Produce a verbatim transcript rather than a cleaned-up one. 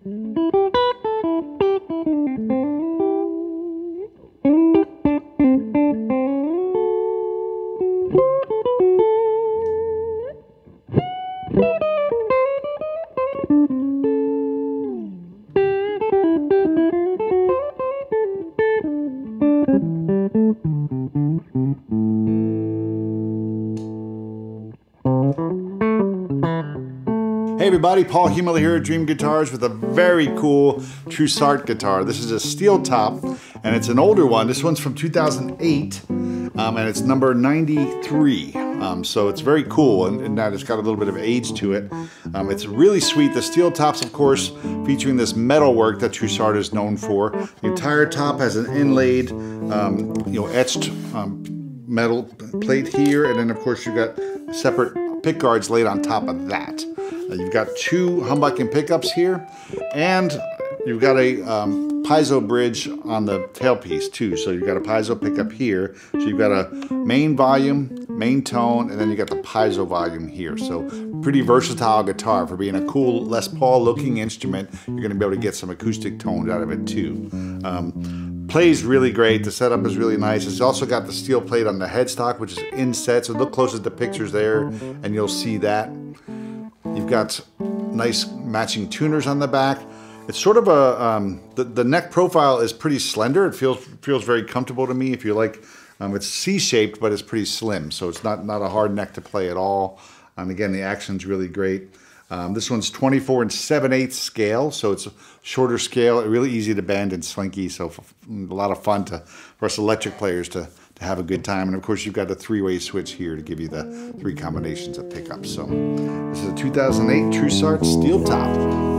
Hey everybody, Paul Humila here at Dream Guitars with a very cool Trussart guitar. This is a steel top and it's an older one. This one's from two thousand eight um, and it's number ninety-three. Um, so it's very cool and, and that it's got a little bit of age to it. Um, it's really sweet. The steel tops, of course, featuring this metal work that Trussart is known for. The entire top has an inlaid, um, you know, etched um, metal plate here, and then of course you've got separate pick guards laid on top of that. Uh, you've got two humbucking pickups here, and you've got a um, piezo bridge on the tailpiece too. So you've got a piezo pickup here. So you've got a main volume, main tone, and then you got the piezo volume here. So pretty versatile guitar. For being a cool Les Paul looking instrument, you're gonna be able to get some acoustic tones out of it too. Um, plays really great. The setup is really nice. It's also got the steel plate on the headstock, which is inset. So look close at the pictures there and you'll see that. You've got nice matching tuners on the back. It's sort of a, um, the, the neck profile is pretty slender. It feels feels very comfortable to me. If you like, um, it's C-shaped, but it's pretty slim. So it's not, not a hard neck to play at all. And again, the action's really great. Um, this one's twenty-four and seven eighths scale, so it's a shorter scale, really easy to bend and slinky, so a lot of fun to, for us electric players to, to have a good time. And of course, you've got a three-way switch here to give you the three combinations of pickups. So this is a two thousand eight Trussart steel top.